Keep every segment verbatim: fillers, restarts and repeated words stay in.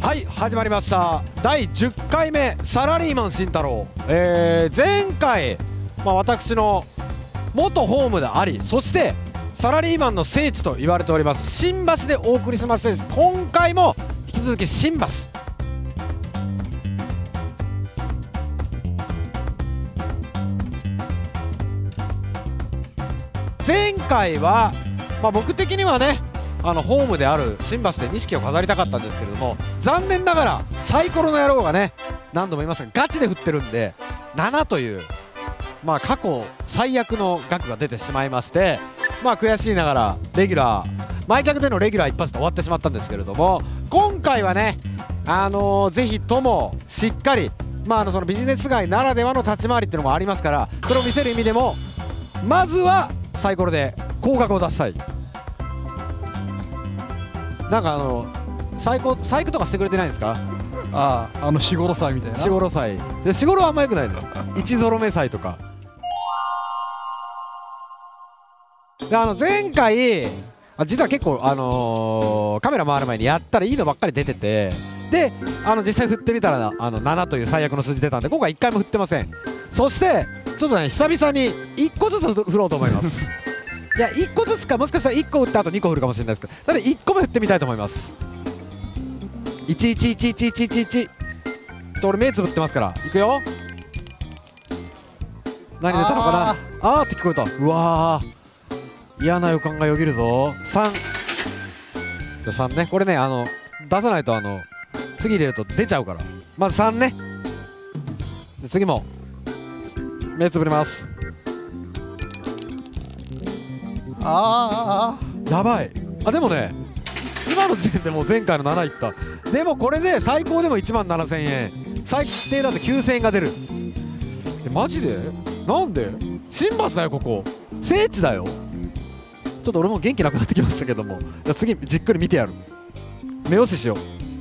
はい、始まりましただいじゅっかいめサラリーマン慎太郎、えー、前回、まあ、私の元ホームであり、そしてサラリーマンの聖地と言われております新橋でお送りします。今回も引き続き新橋、前回は、まあ、僕的にはねあのホームである新橋で錦を飾りたかったんですけれども、残念ながらサイコロの野郎がね何度も言いますがガチで振ってるんでななという、まあ、過去最悪の額が出てしまいまして、まあ、悔しいながらレギュラー毎着でのレギュラー一発で終わってしまったんですけれども、今回はね、あのー、ぜひともしっかり、まあ、あのそのビジネス街ならではの立ち回りっていうのもありますから、それを見せる意味でもまずはサイコロで高額を出したい。なんかあの細工細工とかしてくれてないんですか？ ああ、あの四五路祭みたいな。 四五路祭で四五路はあんまよくないのよ。一ゾロ目祭とかで、あの前回あ実は結構あのー、カメラ回る前にやったらいいのばっかり出てて、であの実際振ってみたらあのななという最悪の数字出たんで、今回いっかいも振ってません。そしてちょっとね久々にいっこずつ振ろうと思いますいやいっこずつか、もしかしたらいっこ打った後にこ振るかもしれないですけど、ただいっこめ振ってみたいと思います。いちいちいちいちいちいちいちと俺目つぶってますからいくよ。何出たのかな。あーって聞こえた。うわー嫌な予感がよぎるぞ。さんじゃさんね、これねあの出さないとあの次入れると出ちゃうから、まずさんね。で次も目つぶります。 ああやばい。あでもね今の時点でもう前回のなないった。でもこれで最高でもいちまんななせんえん、最低だときゅうせんえんが出る。えマジでなんで新橋だよ、ここ聖地だよ。ちょっと俺も元気なくなってきましたけども、じゃ次じっくり見てやる。目押ししよ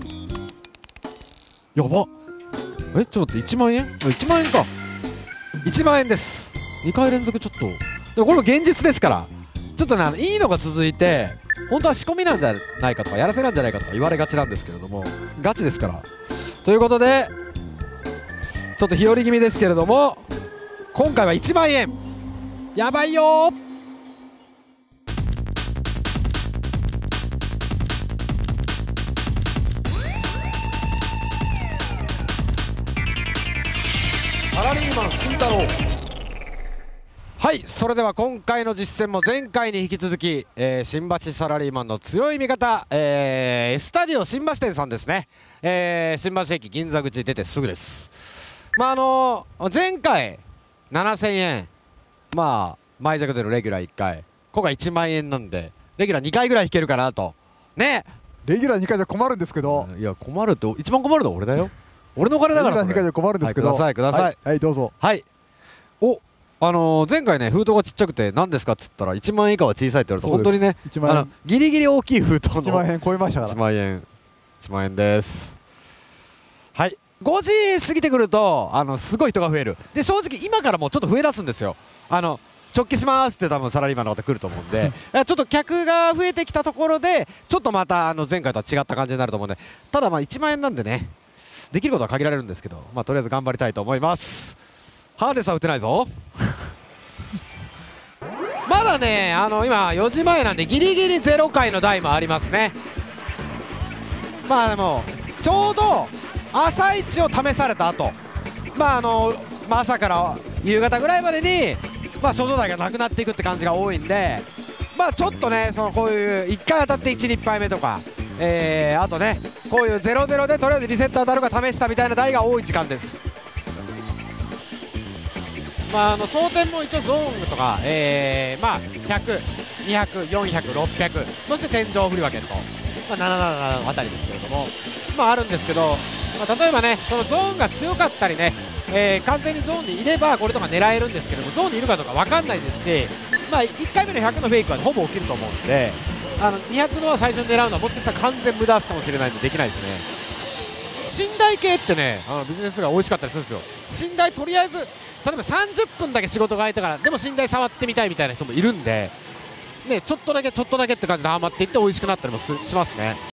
う。やばえちょっと待って、いちまんえんいちまんえんか。いちまんえんです。にかい連続ちょっとでもこれも現実ですから、ちょっとねあのいいのが続いて本当は仕込みなんじゃないかとかやらせなんじゃないかとか言われがちなんですけれども、ガチですから。ということでちょっと日和気味ですけれども、今回はいちまんえんやばいよー。サラリーマン慎太郎。はい、それでは今回の実践も前回に引き続き、えー、新橋サラリーマンの強い味方、えー、エスタディオ新橋店さんですね、えー、新橋駅銀座口出てすぐです。まああのー、前回ななせんえん、まあ前着でのレギュラーいっかい、今回いちまんえんなんでレギュラーにかいぐらい引けるかなとね。 レギュラーにかいで困るんですけど、 いや困るって一番困るのは俺だよ俺のお金だから。レギュラーにかいで困るんですけど、はい、くださいください、はい、 はい、どうぞ。 はい。おあのー、前回ね封筒がちっちゃくて何ですかっつったらいちまんえん以下は小さいって言われて、本当にねあのギリギリ大きい封筒のいちまんえん超えましたから。 いちまんえんいちまんえんです。はい、ごじ過ぎてくるとあのすごい人が増える。で正直今からもうちょっと増え出すんですよ。あの直帰しますって多分サラリーマンの方来ると思うんでちょっと客が増えてきたところでちょっとまたあの前回とは違った感じになると思うんで、ただまあいちまんえんなんでねできることは限られるんですけど、まあとりあえず頑張りたいと思います。ハーデさん打てないぞまだねあの今よじまえなんでギリギリゼロ回の台もありますね。まあでもちょうど朝一を試された後、まああの、まあ、朝から夕方ぐらいまでにまあ所蔵台がなくなっていくって感じが多いんで、まあちょっとねそのこういういっかい当たっていち、にはいめとか、えー、あとねこういうゼロゼロでとりあえずリセット当たるか試したみたいな台が多い時間です。まあ、あの争点も一応ゾーンとか、えー、まあひゃく、にひゃく、よんひゃく、ろっぴゃく、そして天井振り分けと、まあ、なななななのあたりですけれども、まああるんですけど、まあ、例えばねそのゾーンが強かったりね、えー、完全にゾーンにいればこれとか狙えるんですけども、ゾーンにいるかどうか分かんないですし、まあ、いっかいめのひゃくのフェイクはほぼ起きると思うんで、あのにひゃくのは最初に狙うのはもしかしたら完全無駄足かもしれないんでできないですね。寝台系ってねあのビジネスが美味しかったりするんですよ。寝台とりあえず例えばさんじゅっぷんだけ仕事が空いたからでも寝台触ってみたいみたいな人もいるんで、ね、ちょっとだけちょっとだけって感じでハマっていって美味しくなったりもしますね。